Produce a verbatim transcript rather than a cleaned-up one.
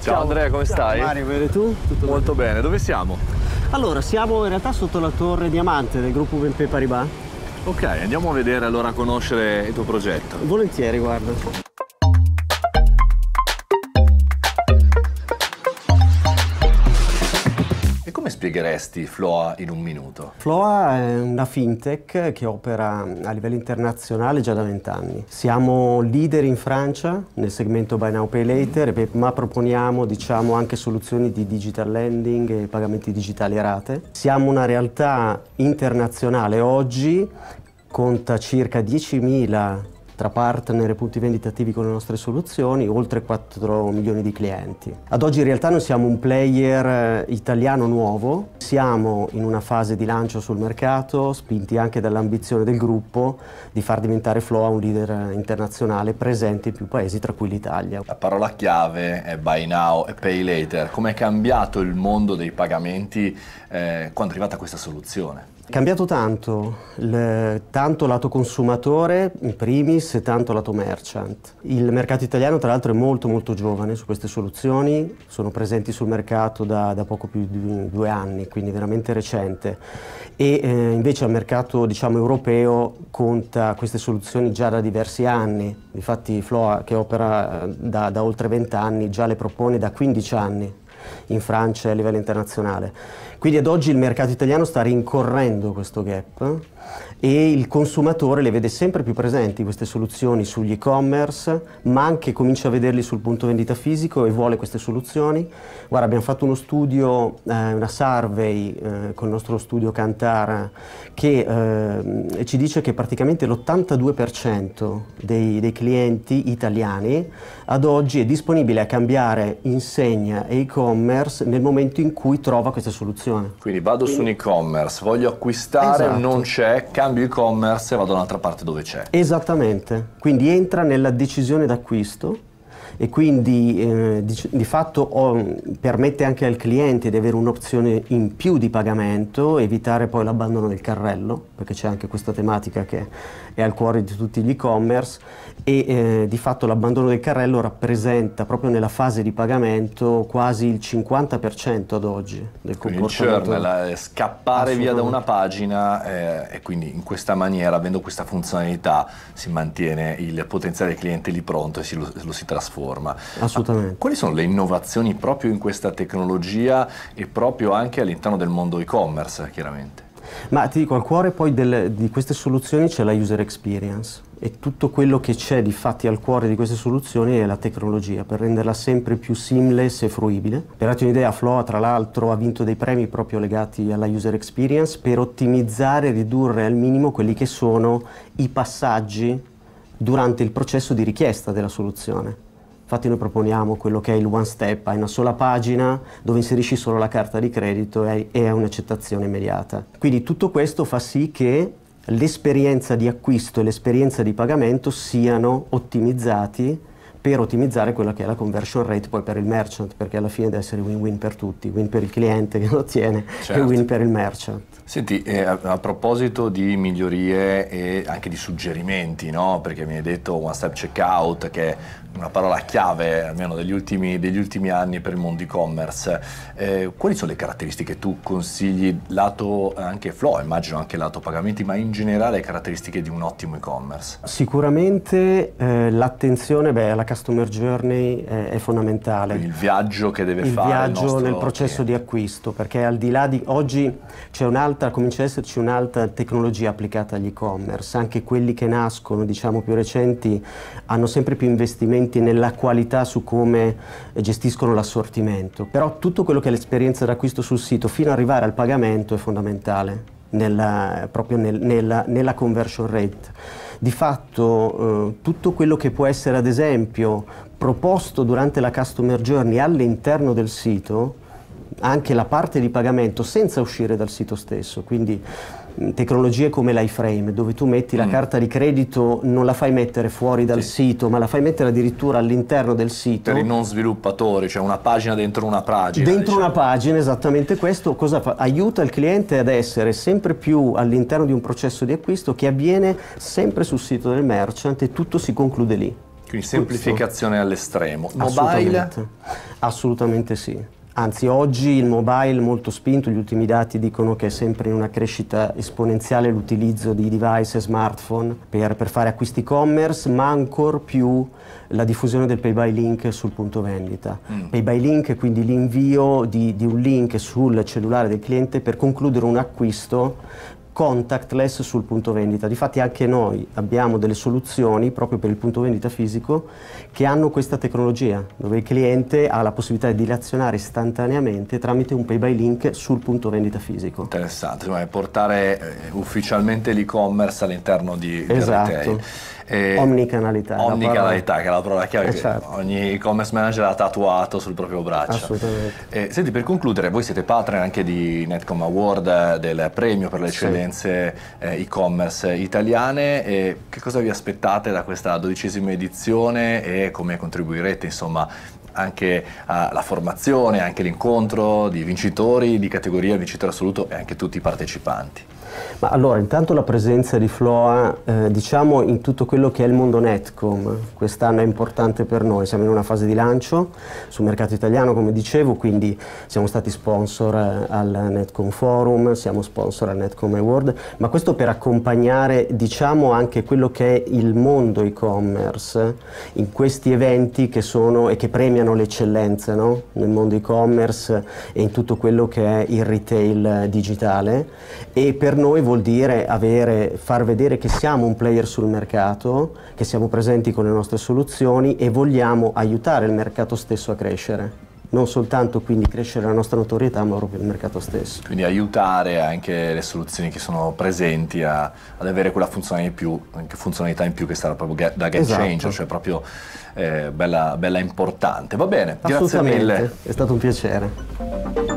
Ciao, Ciao Andrea, come stai? Ciao Mario, bene tu? Tutto molto bene. bene. Dove siamo? Allora, siamo in realtà sotto la torre Diamante del gruppo B N P Paribas. Ok, andiamo a vedere allora, a conoscere il tuo progetto. Volentieri, guarda. Come spiegheresti Floa in un minuto? Floa è una fintech che opera a livello internazionale già da vent'anni. Siamo leader in Francia nel segmento Buy Now Pay Later, ma proponiamo, diciamo, anche soluzioni di digital lending e pagamenti digitali a rate. Siamo una realtà internazionale oggi, conta circa diecimila tra partner e punti vendita attivi con le nostre soluzioni, oltre quattro milioni di clienti. Ad oggi in realtà noi siamo un player italiano nuovo, siamo in una fase di lancio sul mercato, spinti anche dall'ambizione del gruppo di far diventare Floa un leader internazionale presente in più paesi, tra cui l'Italia. La parola chiave è Buy Now e Pay Later. Come è cambiato il mondo dei pagamenti eh, quando è arrivata questa soluzione? È cambiato tanto, il, tanto lato consumatore in primis e tanto lato merchant. Il mercato italiano tra l'altro è molto molto giovane su queste soluzioni, sono presenti sul mercato da, da poco più di due anni, quindi veramente recente. E eh, invece il mercato, diciamo, europeo conta queste soluzioni già da diversi anni. Infatti Floa, che opera da, da oltre venti anni, già le propone da quindici anni in Francia e a livello internazionale. Quindi ad oggi il mercato italiano sta rincorrendo questo gap e il consumatore le vede sempre più presenti queste soluzioni sugli e-commerce, ma anche comincia a vederli sul punto vendita fisico e vuole queste soluzioni. Guarda, abbiamo fatto uno studio, eh, una survey eh, con il nostro studio Kantar che eh, ci dice che praticamente l'ottantadue per cento dei, dei clienti italiani ad oggi è disponibile a cambiare insegna e e-commerce nel momento in cui trova queste soluzioni. Quindi vado su un e-commerce, voglio acquistare, esatto. Non c'è, cambio e-commerce e vado da un'altra parte dove c'è. Esattamente, quindi entra nella decisione d'acquisto e quindi eh, di, di fatto oh, permette anche al cliente di avere un'opzione in più di pagamento, evitare poi l'abbandono del carrello, perché c'è anche questa tematica che è al cuore di tutti gli e-commerce e eh, di fatto l'abbandono del carrello rappresenta proprio nella fase di pagamento quasi il cinquanta per cento ad oggi del comportamento. Il churn, la, scappare via da una pagina eh, e quindi in questa maniera, avendo questa funzionalità, si mantiene il potenziale cliente lì pronto e si, lo, lo si trasforma. Assolutamente. Ma quali sono le innovazioni proprio in questa tecnologia e proprio anche all'interno del mondo e-commerce, chiaramente? Ma ti dico, al cuore poi del, di queste soluzioni c'è la user experience e tutto quello che c'è di fatti al cuore di queste soluzioni è la tecnologia per renderla sempre più seamless e fruibile. Per darti un'idea, Floa tra l'altro ha vinto dei premi proprio legati alla user experience per ottimizzare e ridurre al minimo quelli che sono i passaggi durante il processo di richiesta della soluzione. Infatti noi proponiamo quello che è il one step, hai una sola pagina dove inserisci solo la carta di credito e hai un'accettazione immediata. Quindi tutto questo fa sì che l'esperienza di acquisto e l'esperienza di pagamento siano ottimizzati per ottimizzare quella che è la conversion rate poi per il merchant, perché alla fine deve essere win-win per tutti, win per il cliente che lo ottiene, certo, e win per il merchant. Senti, eh, a, a proposito di migliorie e anche di suggerimenti, no? Perché mi hai detto one step checkout, che è una parola chiave almeno degli ultimi, degli ultimi anni per il mondo e-commerce. Eh, quali sono le caratteristiche che tu consigli lato anche Floa, immagino anche lato pagamenti, ma in generale le caratteristiche di un ottimo e-commerce? Sicuramente eh, l'attenzione alla customer journey è, è fondamentale. Quindi il viaggio che deve il fare viaggio il nostro nel processo cliente. di acquisto, perché al di là di oggi c'è un'altra, comincia ad esserci un'alta tecnologia applicata agli e-commerce, anche quelli che nascono, diciamo, più recenti hanno sempre più investimenti nella qualità su come gestiscono l'assortimento, però tutto quello che è l'esperienza d'acquisto sul sito fino ad arrivare al pagamento è fondamentale nella, proprio nel, nella, nella conversion rate. Di fatto eh, tutto quello che può essere ad esempio proposto durante la customer journey all'interno del sito, anche la parte di pagamento senza uscire dal sito stesso, quindi tecnologie come l'iFrame, dove tu metti la mm. carta di credito, non la fai mettere fuori dal sì. sito, ma la fai mettere addirittura all'interno del sito. Per i non sviluppatori, cioè una pagina dentro una pagina. Dentro diciamo. una pagina, esattamente questo, cosa fa? Aiuta il cliente ad essere sempre più all'interno di un processo di acquisto che avviene sempre sul sito del merchant e tutto si conclude lì. Quindi semplificazione all'estremo. Mobile? Assolutamente. Assolutamente sì. Anzi, oggi il mobile molto spinto, gli ultimi dati dicono che è sempre in una crescita esponenziale l'utilizzo di device e smartphone per, per fare acquisti e-commerce, ma ancor più la diffusione del pay by link sul punto vendita. Mm. Pay by link è quindi l'invio di, di un link sul cellulare del cliente per concludere un acquisto contactless sul punto vendita. Difatti anche noi abbiamo delle soluzioni proprio per il punto vendita fisico che hanno questa tecnologia, dove il cliente ha la possibilità di dilazionare istantaneamente tramite un pay by link sul punto vendita fisico. Interessante, cioè portare eh, ufficialmente l'e-commerce all'interno di, esatto. del retail. Eh, omnicanalità. Omnicanalità, che è la parola chiave esatto. che ogni e-commerce manager ha tatuato sul proprio braccio. Assolutamente. Eh, senti, per concludere, voi siete partner anche di Netcom Award, del premio per le eccellenze sì. eh, e-commerce italiane. E che cosa vi aspettate da questa dodicesima edizione e come contribuirete, insomma, anche alla formazione, anche l'incontro di vincitori di categoria, vincitore assoluto e anche tutti i partecipanti? Ma allora, intanto la presenza di Floa, eh, diciamo, in tutto quello che è il mondo Netcom, quest'anno è importante per noi, siamo in una fase di lancio sul mercato italiano, come dicevo, quindi siamo stati sponsor eh, al Netcom Forum, siamo sponsor al Netcom Award, ma questo per accompagnare, diciamo, anche quello che è il mondo e-commerce in questi eventi che sono e che premiano le eccellenze, no? Nel mondo e-commerce e in tutto quello che è il retail digitale, e per noi noi vuol dire avere, far vedere che siamo un player sul mercato, che siamo presenti con le nostre soluzioni e vogliamo aiutare il mercato stesso a crescere. Non soltanto quindi crescere la nostra notorietà, ma proprio il mercato stesso. Quindi aiutare anche le soluzioni che sono presenti a, ad avere quella funzionalità in più, anche funzionalità in più che sarà proprio get, da game esatto. changer, cioè proprio eh, bella, bella importante. Va bene, grazie mille. È stato un piacere.